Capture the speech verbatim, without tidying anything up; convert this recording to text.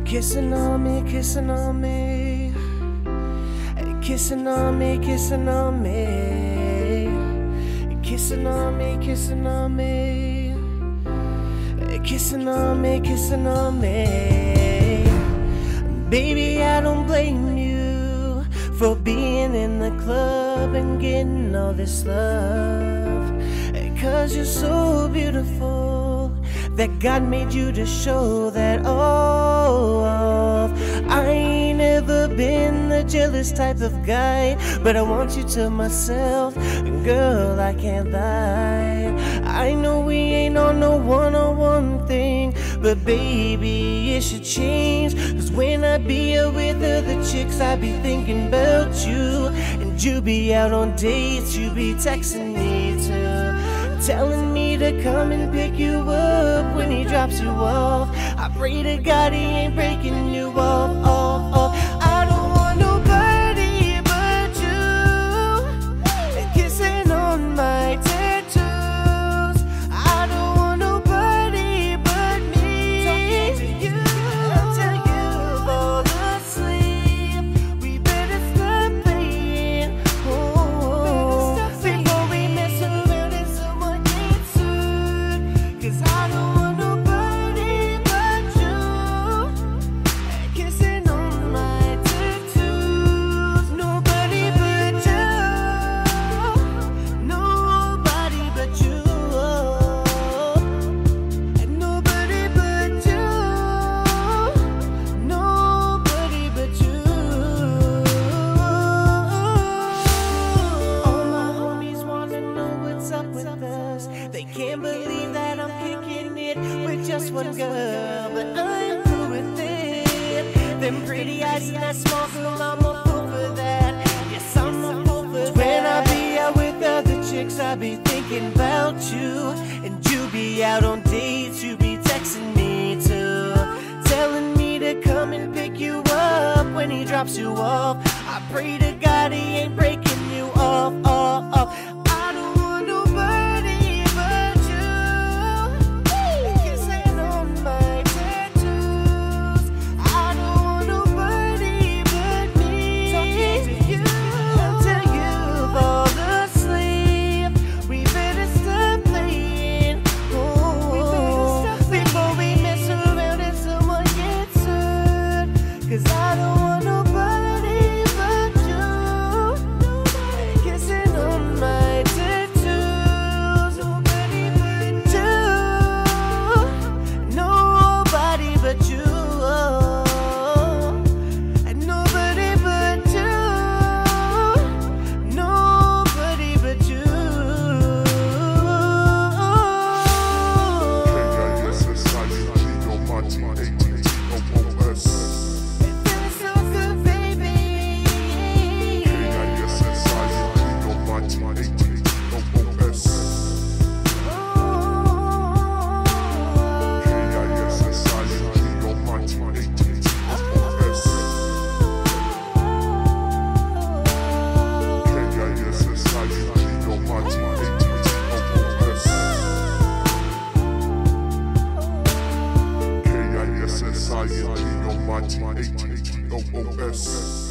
Kissing on me, kissing on me, kissing on me, kissing on me, kissing on me, kissing on me, kissing on me, kissing on me. Baby, I don't blame you for being in the club and getting all this love, 'cause you're so beautiful that God made you to show that off. I ain't ever been the jealous type of guy, but I want you to myself, and girl, I can't lie. I know we ain't on no one-on-one thing, but baby, it should change, 'cause when I be out with other chicks, I be thinking about you, and you be out on dates, you be texting me too, telling me to come and pick you up when he drops you off. I pray to God he ain't breaking you off, off, off. I don't want nobody but you kissing on my tattoos. I don't want nobody but me. Talking to you until you fall asleep. We better stop playing. Oh, before we mess around and someone gets hurt. 'Cause I don't want nobody but you kissing on my tattoos. Nobody but you. Nobody but you. And nobody but you. Nobody but you. All my homies wanna know what's up with us. They can't believe that I'm kicking it with just one girl, but I'm cool with it. Them pretty eyes and that small girl, I'm a fool for that. Yes, I'm a fool for that. When I be out with other chicks, I be thinking about you, and you be out on dates, you be texting me too, telling me to come and pick you up when he drops you off. I pray to God he ain't breaking you off, off, off. I don't want nobody but you kissing on my tattoos. I don't want nobody but me. Talking to you until you fall asleep. We better stop playing. Oh, before we mess around and someone gets hurt. 'Cause I don't want nobody but you kissing on my tattoos. Nobody but you. Nobody but you. And nobody but you. Nobody but you. It feels so good, baby. K I S S I N G O M A T H H O O S